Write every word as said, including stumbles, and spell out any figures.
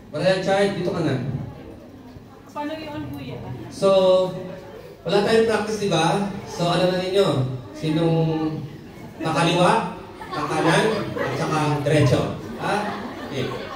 Brother Chard, dito ka na. Paano yun, kuya? So, wala tayong practice, di ba? So, alam na ninyo, sinong kakaliwa, kakanan, at saka diretso. Ha? Okay.